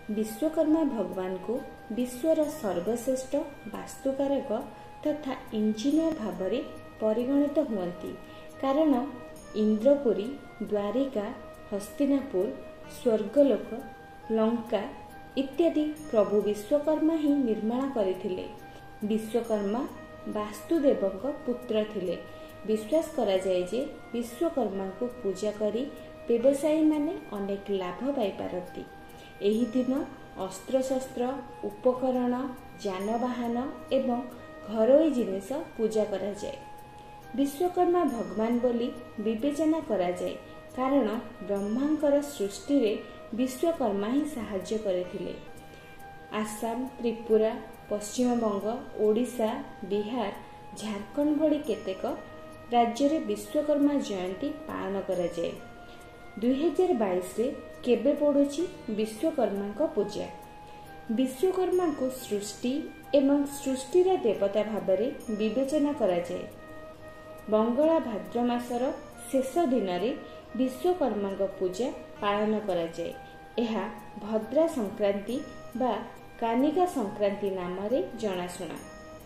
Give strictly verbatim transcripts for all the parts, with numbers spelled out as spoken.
विश्वकर्मा भगवान को विश्वर सर्वश्रेष्ठ वास्तुकारक तथा इंजीनियर भाव परिगणित हुअन्ति। कारण इंद्रपुरी, द्वारिका, हस्तिनापुर, स्वर्गलोक, लंका इत्यादि प्रभु विश्वकर्मा ही निर्माण करथिले। विश्वकर्मा वास्तुदेवଙ୍କ पुत्र थिले। विश्वास करा जाय जे विश्वकर्मा को पूजा करी व्यवसायी माने अनेक लाभ पाई पारती। एही दिन अस्त्रशस्त्र, उपकरण, जानवाहन एवं घरोई जिनिस पूजा करा जाय। विश्वकर्मा भगवान बोली विवेचना करा जाय कारण ब्रह्मांकर सृष्टि रे विश्वकर्मा ही साहाय्य करथिले। आसाम, त्रिपुरा, पश्चिमबंग, ओडिशा, बिहार, झारखंड भली केतेक राज्य रे विश्वकर्मा जयंती पालन करा जाय। दुई हजार बाईस रे केबे पड़ुछि विश्वकर्मा को पूजा। विश्वकर्मा को सृष्टि एवं सृष्टिर देवता भाबरे विवेचना करा जाय। बंगला भाद्र मासर शेष दिन रे विश्वकर्मा को पूजा पालन करा जाय। एहा भद्रा संक्रांति बा कानिका संक्रांति नाम रे जनाशुना।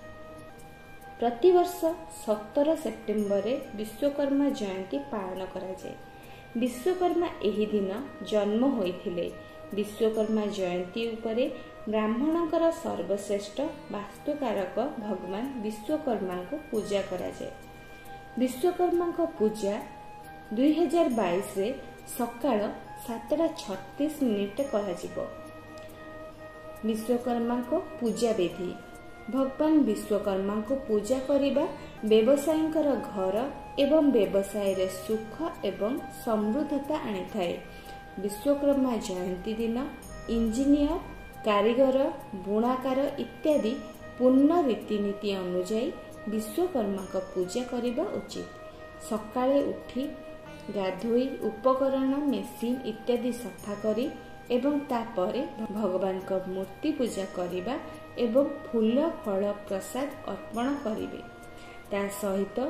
प्रतिवर्ष सत्रह सेप्टेम्बर रे विश्वकर्मा जयंती पालन करा जाय। विश्वकर्मा एही दिन जन्म होइथिले। विश्वकर्मा जयंती उपरे ब्राह्मणकर सर्वश्रेष्ठ वास्तुकारक भगवान विश्वकर्मा को पूजा करा जाय। विश्वकर्मा को पूजा दुई हजार बाईस रे सकाळ सातटा छत्तीस मिनिट करा जिवो। विश्वकर्मा को पूजा विधि। भगवान विश्वकर्मा को पूजा करिबा व्यवसायींकर घर एवं व्यवसाय रे सुख एवं समृद्धता आनी थाए। विश्वकर्मा जयंती दिन इंजीनियर, कारीगर, बुणाकार इत्यादि पूर्ण रीतिनीति अनुଯାयी विश्वकर्मा को पूजा करिबा उचित। सकाळे उठी गाधोई उपकरण, मेसिन इत्यादि सफा करी एवं तापरे भगवान को मूर्ति पूजा करिबा एवं फूल, फल, प्रसाद अर्पण करिवे। ता सहित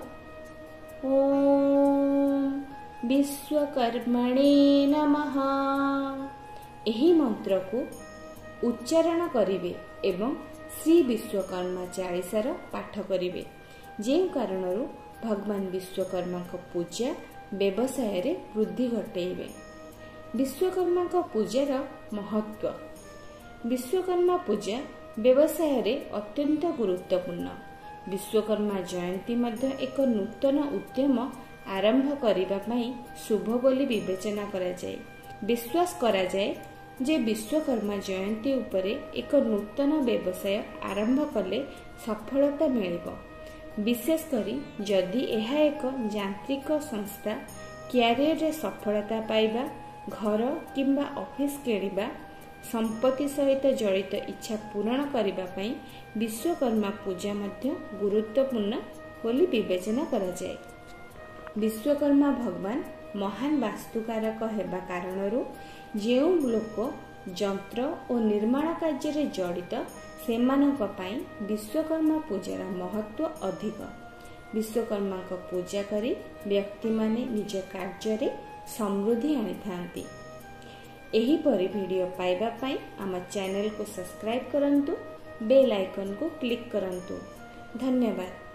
ओम विश्वकर्मणे नमः एही मंत्र को उच्चारण करिवे एवं श्री विश्वकर्मा चालीसार पाठ करिवे। जे कारणरू भगवान विश्वकर्मा को पूजा व्यवसाय रे वृद्धि घटेइबे। विश्वकर्मा को पूजार महत्व। विश्वकर्मा पूजा व्यवसाय रे अत्यंत गुरुत्वपूर्ण। विश्वकर्मा जयंती मध्य एक नूतन उद्यम आरंभ करिबा पई शुभ बोली विवेचना करा जाय। विश्वास करा जाय जे विश्वकर्मा जयंती उपरे एक नूतन व्यवसाय आरंभ कले सफलता मिलिबो। विशेष करी जदि एहा एक यांत्रिक संस्था क्यारियर रे सफलता पाइबा, घर किंबा ऑफिस किणिबा, संपत्ति सहित जड़ित इच्छा पूर्ण करिबा पई विश्वकर्मा पूजा मध्य गुरुत्वपूर्ण बोली विवेचना करा जाय। विश्वकर्मा भगवान महान वास्तुकारक हेबा कारणरू जेउ लोक यंत्र और निर्माण कार्य रे जड़ित सेमानक पई विश्वकर्मा पूजार महत्व अधिक। विश्वकर्मा को पूजा करी व्यक्ति माने निज कार्य रे समृद्धि आनी थांती। एही परी वीडियो पाइबा पई आम चैनल को सब्सक्राइब करंतु, बेल आइकन को क्लिक करंतु। धन्यवाद।